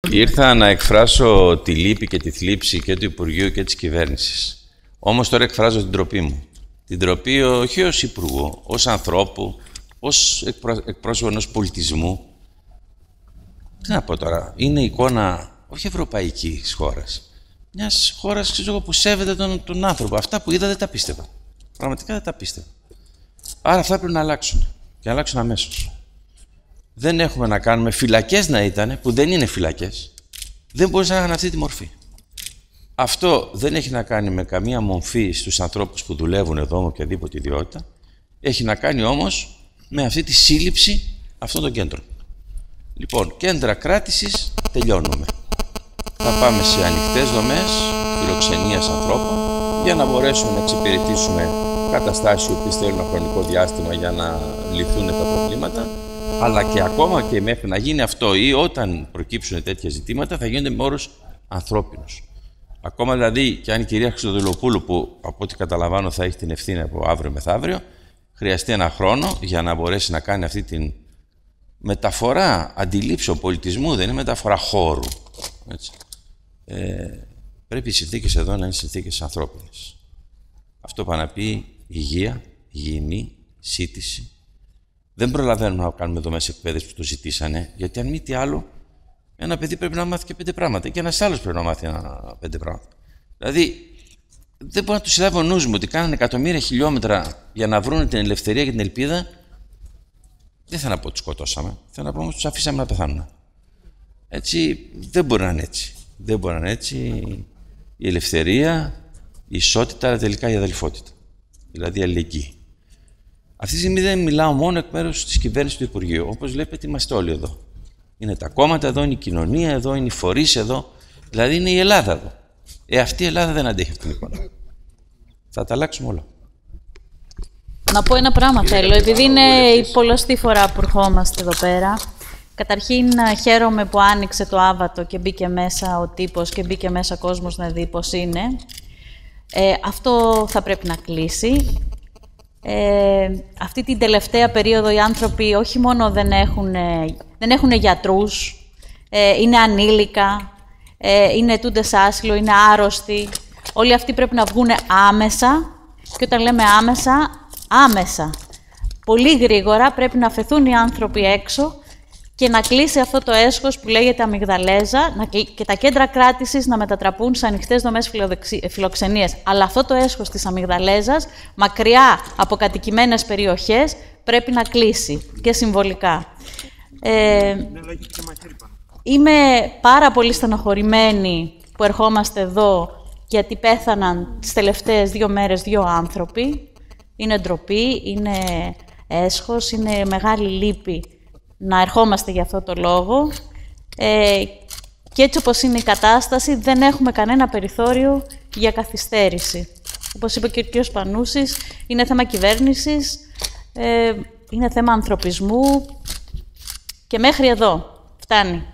Ήρθα να εκφράσω τη λύπη και τη θλίψη και του Υπουργείου και της κυβέρνησης. Όμως τώρα εκφράζω την ντροπή μου. Την ντροπή όχι ως Υπουργό, ως ανθρώπου, ως εκπρόσωπο ενός πολιτισμού. Τι να πω τώρα, είναι εικόνα όχι ευρωπαϊκής χώρας. Μιας χώρας που σέβεται τον άνθρωπο. Αυτά που είδα δεν τα πίστευα. Πραγματικά δεν τα πίστευα. Άρα αυτά πρέπει να αλλάξουν. Και να αλλάξουν αμέσως. Δεν έχουμε να κάνουμε φυλακές να ήταν, που δεν είναι φυλακές. Δεν μπορούσαν να έχουν αυτή τη μορφή. Αυτό δεν έχει να κάνει με καμία μορφή στους ανθρώπους που δουλεύουν εδώ με οποιαδήποτε ιδιότητα. Έχει να κάνει όμως με αυτή τη σύλληψη αυτών των κέντρων. Λοιπόν, κέντρα κράτησης τελειώνουμε. Θα πάμε σε ανοιχτές δομές φιλοξενίας ανθρώπων για να μπορέσουμε να εξυπηρετήσουμε καταστάσεις που θέλουν χρονικό διάστημα για να λυθούν τα προβλήματα. Αλλά και ακόμα και μέχρι να γίνει αυτό ή όταν προκύψουν τέτοια ζητήματα θα γίνονται με όρους ανθρώπινους. Ακόμα δηλαδή και αν η κυρία Χριστοδουλοπούλου, που από ό,τι καταλαβαίνω θα έχει την ευθύνη από αύριο μεθαύριο, χρειαστεί ένα χρόνο για να μπορέσει να κάνει αυτή την μεταφορά αντιλήψεων πολιτισμού, δεν είναι μεταφορά χώρου. Έτσι. Πρέπει οι συνθήκες εδώ να είναι συνθήκες ανθρώπινες. Αυτό πάει να πει υγεία, υγιεινή, σύντηση. Δεν προλαβαίνουμε να κάνουμε δομές εκπαίδευσης που το ζητήσανε, γιατί αν μη τι άλλο, ένα παιδί πρέπει να μάθει και 5 πράγματα και ένας άλλος πρέπει να μάθει 5 πράγματα. Δηλαδή, δεν μπορεί να του συλλάβει ο νους μου ότι κάνανε εκατομμύρια χιλιόμετρα για να βρουν την ελευθερία και την ελπίδα. Δεν θα να πω ότι τους σκοτώσαμε, θα να πω ότι τους αφήσαμε να πεθάνουν. Έτσι, δεν μπορεί να είναι έτσι. Δεν μπορεί να είναι έτσι η ελευθερία, η ισότητα, αλλά τελικά η αδελφότητα. Δηλαδή η αλληλεγγύη. Αυτή τη στιγμή δεν μιλάω μόνο εκ μέρους της κυβέρνησης του Υπουργείου. Όπως βλέπετε, είμαστε όλοι εδώ. Είναι τα κόμματα εδώ, είναι η κοινωνία εδώ, είναι οι φορείς εδώ. Δηλαδή είναι η Ελλάδα εδώ. Αυτή η Ελλάδα δεν αντέχει αυτή την εικόνα. Θα τα αλλάξουμε όλα. Να πω ένα πράγμα θέλω, επειδή είναι η πολλωστή φορά που ερχόμαστε εδώ πέρα. Καταρχήν χαίρομαι που άνοιξε το Άβατο και μπήκε μέσα ο τύπος και μπήκε μέσα ο κόσμος να δει πώς είναι. Αυτό θα πρέπει να κλείσει. Αυτή την τελευταία περίοδο οι άνθρωποι όχι μόνο δεν έχουν γιατρούς, είναι ανήλικα, είναι ετούντες άσυλο, είναι άρρωστοι. Όλοι αυτοί πρέπει να βγουν άμεσα και όταν λέμε άμεσα, άμεσα. Πολύ γρήγορα πρέπει να αφαιθούν οι άνθρωποι έξω και να κλείσει αυτό το έσχος που λέγεται αμυγδαλέζα και τα κέντρα κράτησης να μετατραπούν σε ανοιχτές δομές φιλοξενίας. Αλλά αυτό το έσχος της αμυγδαλέζας, μακριά από κατοικημένες περιοχές, πρέπει να κλείσει και συμβολικά. Είμαι πάρα πολύ στενοχωρημένη που ερχόμαστε εδώ γιατί πέθαναν τις τελευταίες 2 μέρες 2 άνθρωποι. Είναι ντροπή, είναι έσχος, είναι μεγάλη λύπη να ερχόμαστε για αυτό το λόγο και έτσι όπως είναι η κατάσταση δεν έχουμε κανένα περιθώριο για καθυστέρηση. Όπως είπε και ο κ. Πανούσης, είναι θέμα κυβέρνησης, είναι θέμα ανθρωπισμού και μέχρι εδώ φτάνει.